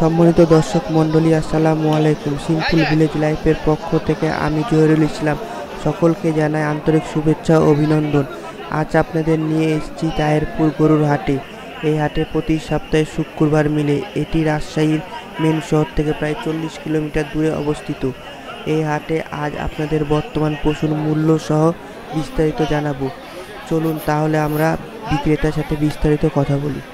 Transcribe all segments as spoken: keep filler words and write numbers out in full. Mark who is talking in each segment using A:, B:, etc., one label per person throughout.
A: সম্মানিত দর্শক মণ্ডলী, আসসালামু আলাইকুম। সিম্পল ভিলেজ লাইফের পক্ষ থেকে আমি জহিরুল ইসলাম সকলকে জানাই আন্তরিক শুভেচ্ছা ও অভিনন্দন। আজ আপনাদের নিয়ে এসেছি তাহেরপুর গরুর হাটে। এই হাটে প্রতি সপ্তাহে শুক্রবার মিলে। এটি রাজশাহীর মেন শহর থেকে প্রায় চল্লিশ কিলোমিটার দূরে অবস্থিত। এই হাটে আজ আপনাদের বর্তমান পশুর মূল্য সহ বিস্তারিত জানাবো। চলুন তাহলে আমরা বিক্রেতার সাথে বিস্তারিত কথা বলি।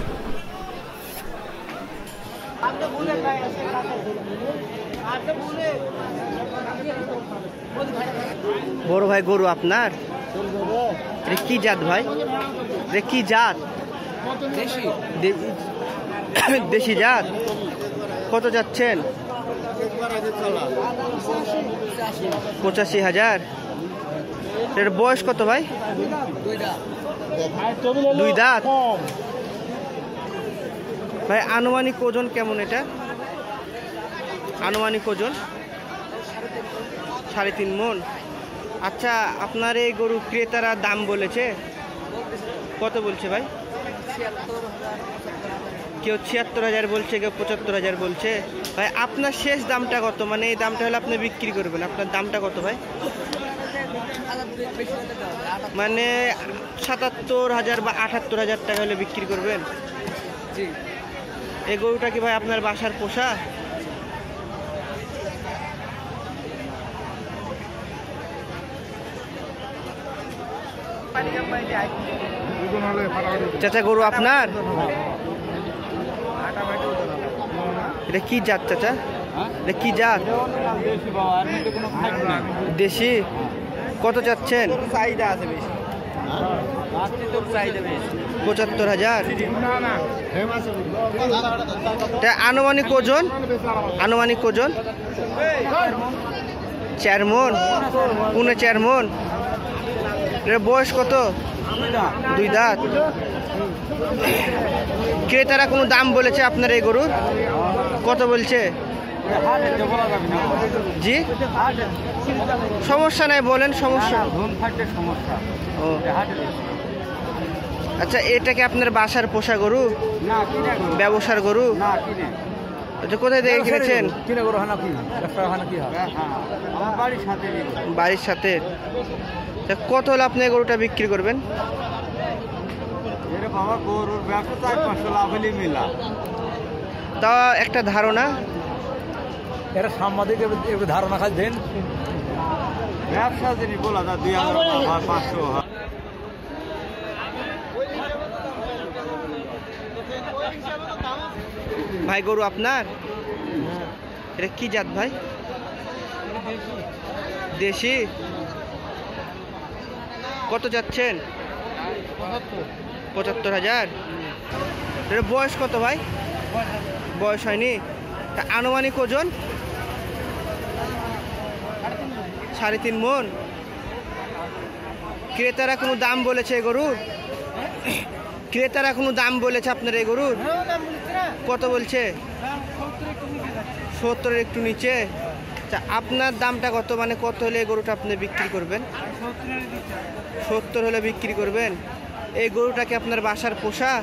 A: বড় ভাই, গরু আপনার? এটা কি জাত ভাই? এটা কি জাত? দেশি জাত। কত যাচ্ছেন? পঁচাশি হাজার। এর বয়স কত ভাই? দুই দাঁত। ভাই আনুমানিক ওজন কেমন এটা? আনুমানিক ওজন সাড়ে তিন মন। আচ্ছা, আপনার এই গরু ক্রেতারা দাম বলেছে কত? বলছে ভাই কেউ ছিয়াত্তর হাজার বলছে, কেউ পঁচাত্তর হাজার বলছে। ভাই আপনার শেষ দামটা কত? মানে এই দামটা হলে আপনি বিক্রি করবেন, আপনার দামটা কত ভাই? মানে সাতাত্তর হাজার বা আটাত্তর হাজার টাকা হলে বিক্রি করবেন। এই গরুটা কি ভাই আপনার বাসার পোষা? চাচা গরু আপনার? এটা কি জাত চাচা? এটা কি জাত? দেশি। কত চাচ্ছেন? পঁচাত্তর হাজার। আনুমানিক ওজন? আনুমানিক ওজন চার মন, পুনে চার মন। এর বয়স কত? দুই দাঁত। ক্রেতারা কোনো দাম বলেছে আপনার এই গরুর? কত বলছে? জি, সমস্যা নাই, বলেন সমস্যা। ও আচ্ছা, এটা কি আপনার বাসার পোষা গরু? ব্যবসার গরু? আচ্ছা, কোথায় থেকে কিনেছেন? বাড়ির সাথে। কত হলে আপনি গরুটা বিক্রি করবেন? তা একটা ধারণা।
B: এরা সাংবাদিক ধারণা কাজ দেন। ব্যবসা যদি বলা যায় দুই হাজার পাঁচশো।
A: ভাই গরু আপনার? এটা কি জাত ভাই? দেশি। কত যাচ্ছেন? পঁচাত্তর হাজার। এটা বয়স কত ভাই? বয়স হয়নি। তা আনুমানিক ওজন? সাড়ে তিন মন। ক্রেতারা কোনো দাম বলেছে এই গরুর? ক্রেতারা কোনো দাম বলেছে আপনার এই গরুর? কত বলছে? সত্তরের একটু নিচে। আচ্ছা, আপনার দামটা কত? মানে কত হলে এই গরুটা আপনি বিক্রি করবেন? সত্তর হলে বিক্রি করবেন। এই গরুটা কি আপনার বাসার পোষা?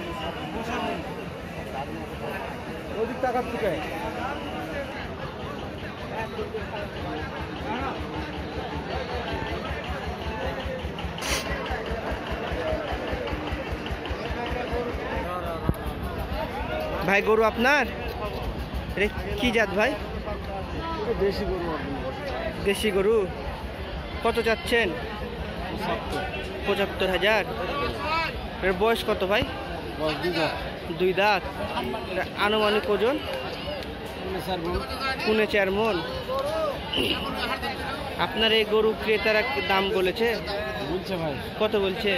A: ভাই গরু আপনার? কি জাত ভাই?
B: দেশি গরু।
A: দেশি গরু। কত চাচ্ছেন? পঁচাত্তর হাজার। এর বয়স কত ভাই? দুই দাঁত। আনুমানিক ওজন? পুনে চার মন। আপনার এই গরু ক্রেতারা দাম বলেছে?
B: বলছে ভাই।
A: কত বলছে?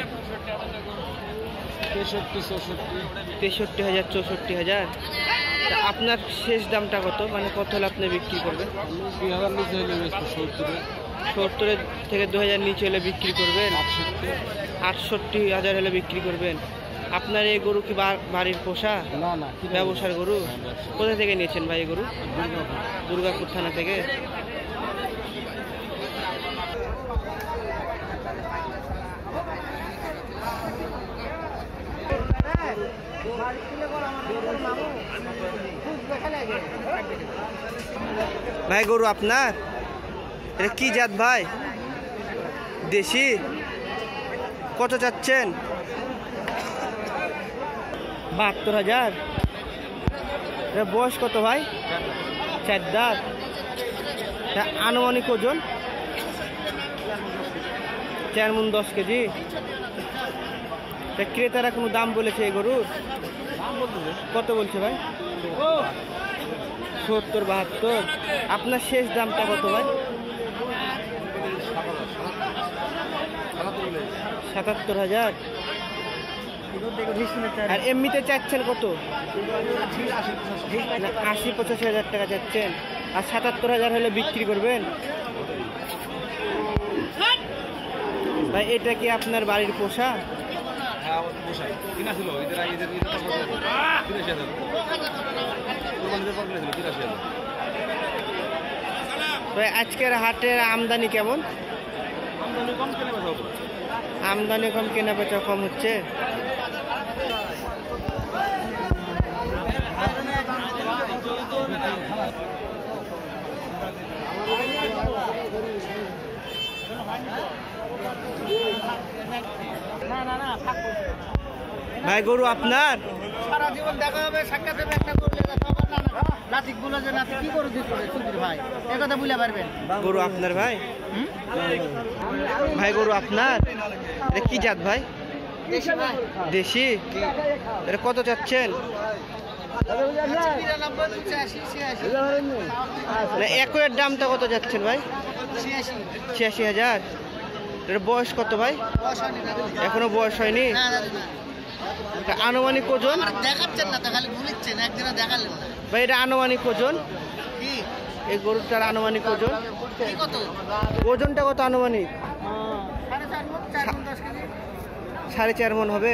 B: তেষট্টি চৌষট্টি।
A: তেষট্টি হাজার, চৌষট্টি হাজার। আপনার শেষ দামটা কত? মানে কত হলে আপনি বিক্রি করবেন?
B: দুই হাজার নিচে হলে সত্তরে।
A: সত্তরের থেকে দু হাজার নিচে হলে বিক্রি করবেন?
B: আটষট্টি।
A: আটষট্টি হাজার হলে বিক্রি করবেন। আপনার এই গরু কি বাড়ির পোষা?
B: না না,
A: ব্যবসার গরু। কোথা থেকে নিয়েছেন ভাই এই গরু? দুর্গাপুর থানা থেকে। ভাই গরু আপনার? এটা কি জাত ভাই? দেশি? কত চাচ্ছেন? বাহাত্তর হাজার। বয়স কত ভাই? চার দাঁত। আনুমানিক ওজন? চার মন দশ কেজি। ক্রেতারা কোনো দাম বলেছে এই গরুর? কত বলছে ভাই? সত্তর বাহাত্তর। আপনার শেষ দামটা কত ভাই? সাতাত্তর হাজার। আর এমনিতে চাচ্ছেন কত? আশি পঁচাশি হাজার টাকা চাচ্ছেন। আর সাতাত্তর হাজার হলে বিক্রি করবেন ভাই? এটা কি আপনার বাড়ির পোষা? ভাই আজকের হাটের আমদানি কেমন? আমদানি কম, কেনা বেচা কম হচ্ছে। ভাই গরু আপনার?
C: সারা জীবন দেখা হবে, সাক্ষাৎ হবে, একটা করলে নাতিক বলে যে নাতি কি করে দিতে হবে সুধীর ভাই, এ কথা বুঝতে পারবেন।
A: গরু আপনার ভাই? ভাই গরু আপনার? এটা কি জাত ভাই?
C: দেশি ভাই।
A: দেশি? এটা কত চাচ্ছেন? একরের দামটা কত যাচ্ছেন ভাই? ছিয়াশি হাজার। এর বয়স কত ভাই? এখনো বয়স হয়নি। আনুমানিক ওজন?
C: দেখাচ্ছেন না তো, খালি বলিচ্ছেন, একদিনে দেখালেন না
A: ভাই। এটা আনুমানিক ওজন? এই গরুটার আনুমানিক ওজন
C: কত?
A: ওজনটা কত আনুমানিক? সাড়ে চার মন হবে।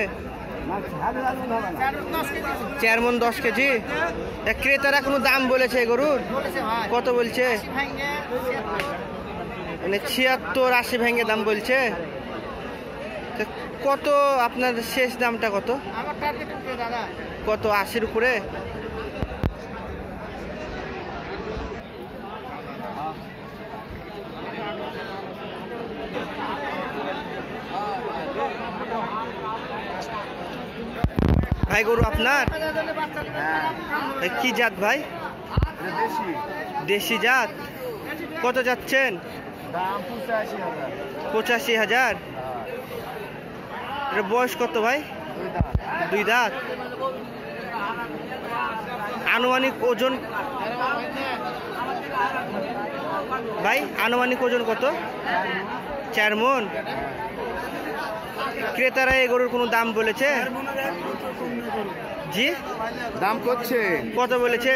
A: চার মন দশ কেজি। ক্রেতারা কোনো দাম বলেছে এই গরুর? কত বলছে? মানে ছিয়াত্তর আশি ভেঙে দাম বলছে। কত আপনার শেষ দামটা কত? কত? আশির উপরে? ভাই গরু আপনার? কি জাত ভাই? দেশি জাত। কত যাচ্ছেন? পঁচাশি হাজার। এর বয়স কত ভাই? দুই দাঁত। আনুমানিক ওজন ভাই? আনুমানিক ওজন কত? চার মন। ক্রেতারা এই গরুর কোনো দাম বলেছে? জি
B: দাম করছে
A: কত বলেছে?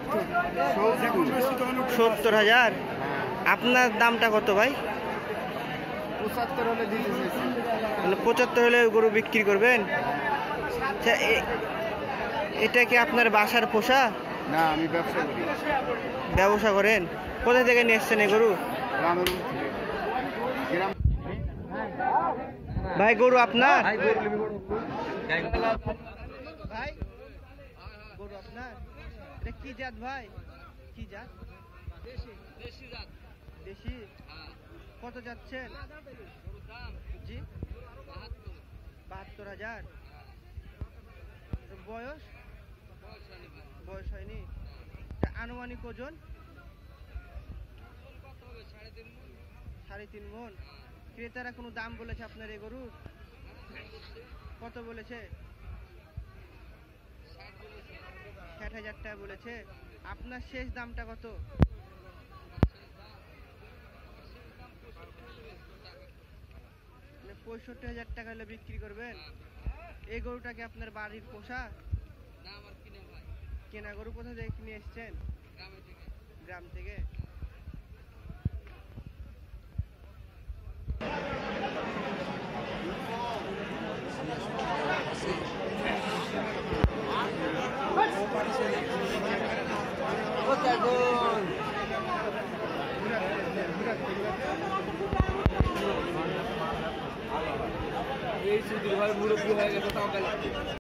A: সত্তর হাজার। আপনার দামটা কত ভাই?
B: পঁচাত্তর হলে দিতে
A: মানে পঁচাত্তর হলে গরু বিক্রি করবেন? আচ্ছা, এটা কি আপনার বাসার পোষা?
B: না, আমি ব্যবসা করি।
A: ব্যবসা করেন? কোথা থেকে নিয়ে এসছেন এই গরু? ভাই গরু আপনার? ভাই গরু আপনার? এটা কি জাত ভাই? কি জাত? দেশি। কত যাচ্ছেন? জি বাহাত্তর হাজার। বয়স? বয়স হয়নি। আনুমানিক ওজন? সাড়ে তিন মন। ক্রেতারা কোনো দাম বলেছে আপনার এই গরুর? কত বলেছে? ষাট হাজার টাকা বলেছে। আপনার শেষ দামটা কত? পঁয়ষট্টি হাজার টাকা হলে বিক্রি করবেন? এই গরুটাকে আপনার বাড়ির পোষা? কেনা গরু। কোথা থেকে কিনে এসছেন? গ্রাম থেকে।
B: এই সুধীর ভাই মুরব্বী হয়ে গেছে।